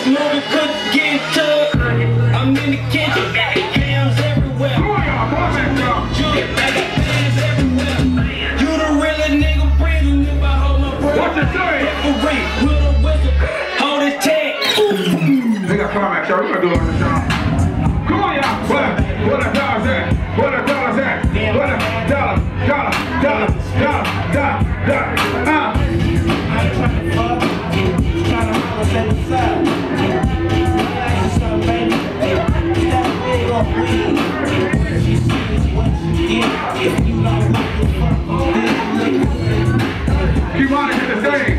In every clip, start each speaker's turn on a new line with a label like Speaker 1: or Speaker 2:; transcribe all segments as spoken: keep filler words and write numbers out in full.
Speaker 1: moving, cook, get to it. I'm in the kitchen, hands everywhere. Come on, y'all, come on, y'all. I got fans everywhere. You the realest nigga breathing if I hold my breath. What's the story? Referee, with a whistle, hold his tag.
Speaker 2: We got climax, y'all. We gonna do it on the show. Come on, y'all. Where, where the dollars at? Where the dollars at? Where the dollar, dollar, dollar, dollar, dollar, dollar. Uh.
Speaker 1: I ain't trying to fuck, trying to holler at the side.
Speaker 2: Keep on it to the stage.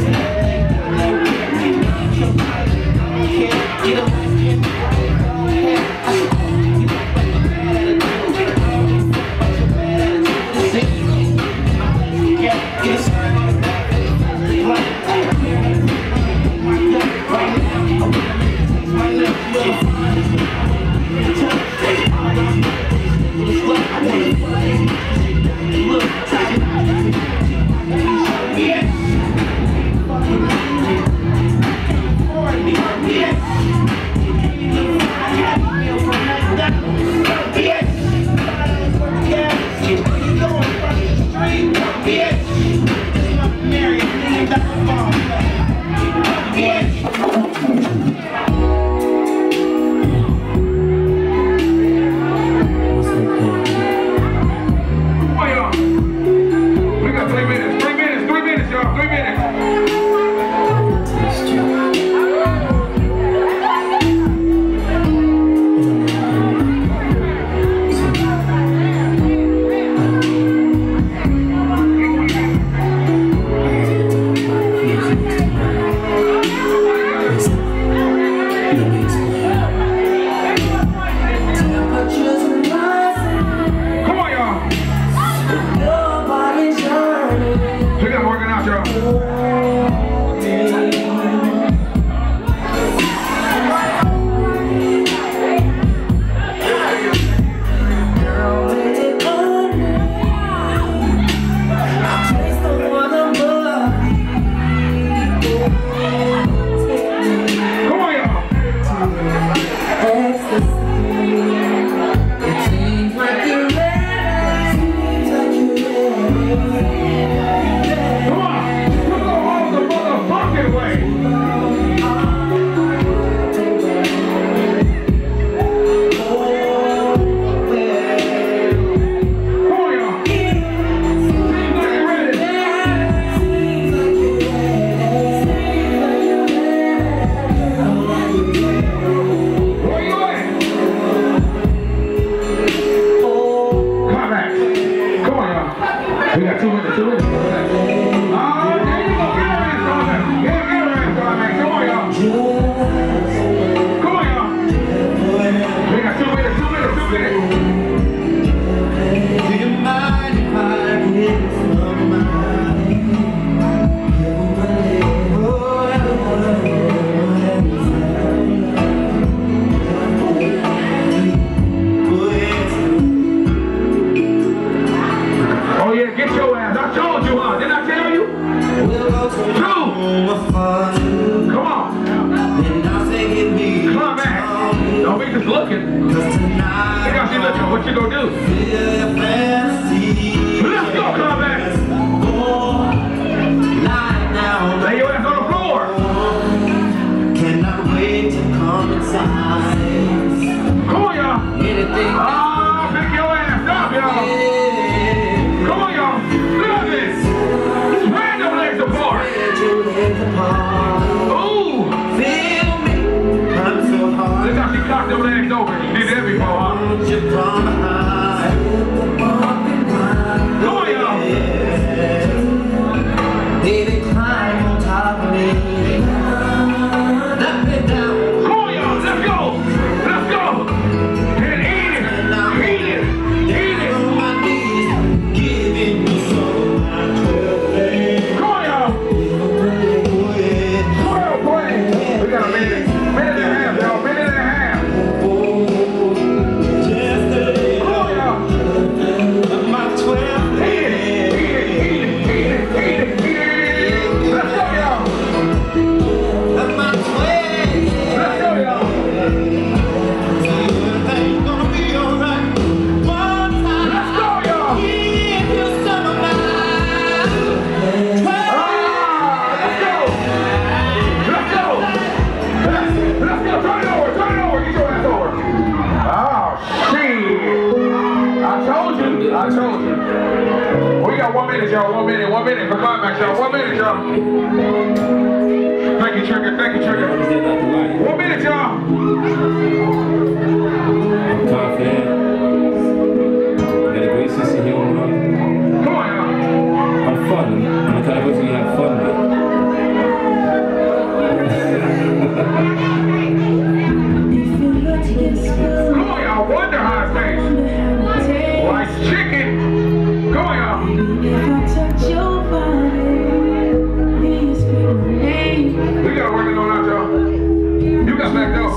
Speaker 2: We got two minutes, two minutes. Oh, there you go. Get a rest on that. Get, get a rest on that. Come on, y'all. Come on, y'all. We got two minutes, two minutes, two minutes.
Speaker 1: Do you mind if I get some money?
Speaker 2: Oh yeah, get your ass. I told you, huh? Didn't I tell you? Two. Come on. Come back. Don't be just looking. Look how she looking. What you gonna do? Let's go, come back. Lay your ass on the floor.
Speaker 1: Cannot wait to come inside.
Speaker 2: Come on, y'all.
Speaker 1: Anything.
Speaker 2: Oh, pick your ass up, y'all. Come on, y'all. Look at this. Spread them legs apart. Ooh.
Speaker 1: Feel me. I'm so hard.
Speaker 2: Look how she cocked them legs over. She did that before, huh? Come on, y'all.
Speaker 1: Baby, climb on top of me. Knock me down.
Speaker 2: Come on, y'all. Let's go. Let's go. And eat it. Eat it. Eat it.
Speaker 1: On my knees, giving you so much.
Speaker 2: Come on, y'all. twelve points. We got a minute. Minute and a half, y'all. Minute and a half.
Speaker 1: Just a
Speaker 2: Come on, y'all.
Speaker 1: little of my twelve.
Speaker 2: Eat it. Eat it. Eat it. Eat it. Eat it. Eat it. Let's go, y'all.
Speaker 1: Of my twelve.
Speaker 2: climax, y'all. One minute, y'all. Thank you, Trigger. Thank you, Trigger. One minute, y'all.
Speaker 3: I'm confident. Got a great sense of humor.
Speaker 2: Come on, y'all.
Speaker 3: I'm fun. I'm the kind of person you have fun with.
Speaker 2: Come on, y'all. Wonder High Stage. Like chicken. Come on, y'all. We gotta work it on out, y'all. You got back though.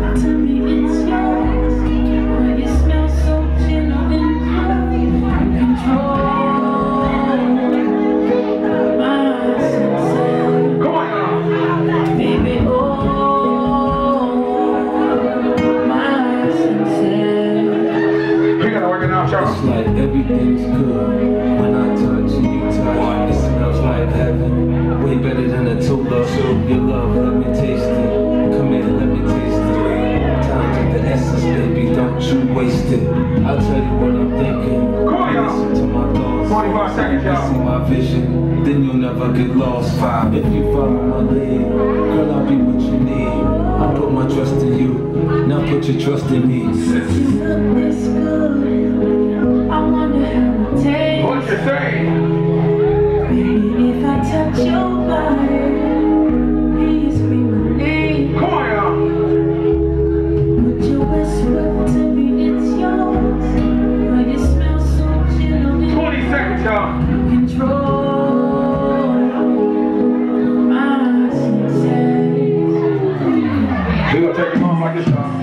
Speaker 2: Come on, y'all. We gotta work it out, y'all.
Speaker 3: It's like everything's good when I touch you, you touch. It smells like heaven, way better than a Tula. So your love, let me taste it. Come here, let me taste it. Time to the essence, baby, don't you waste it. I'll tell you what I'm thinking.
Speaker 2: Come on, y'all.
Speaker 3: Listen to my thoughts.
Speaker 2: twenty-five seconds,
Speaker 3: You see
Speaker 2: y'all.
Speaker 3: my vision, then you'll never get lost. Five, if you follow my lead, girl, I'll be what you need. I put my trust in you, now put your trust in me.
Speaker 2: What you say?
Speaker 4: If I touch your body, you scream my name.
Speaker 2: Come on, y'all.
Speaker 4: Would you whisper to me it's yours? But you smell so chill and
Speaker 2: twenty seconds, y'all.
Speaker 4: control my senses.
Speaker 2: We gonna take it home like this, y'all.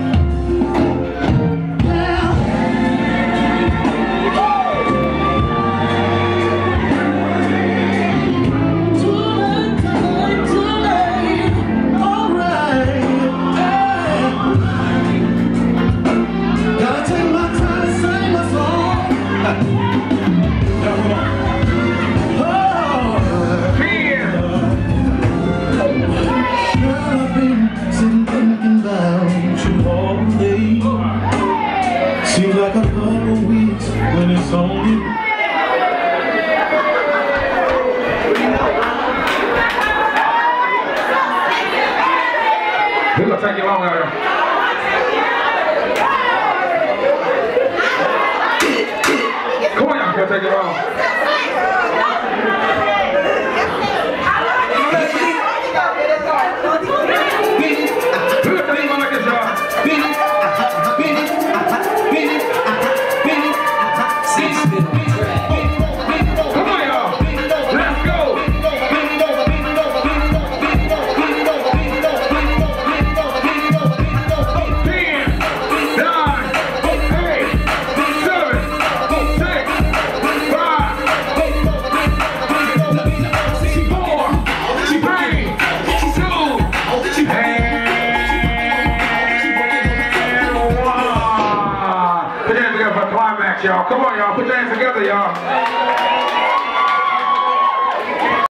Speaker 5: Seems like a couple weeks when it's only.
Speaker 2: We're gonna take you long out here. Come on, y'all. We're gonna take you long. We're gonna take you long like this, y'all. Come on, y'all. Let's go. ten, nine, eight, seven, six, five, four, three, two, and one. Put your hands together for climax, y'all. Come on, y'all. Put your hands together, y'all.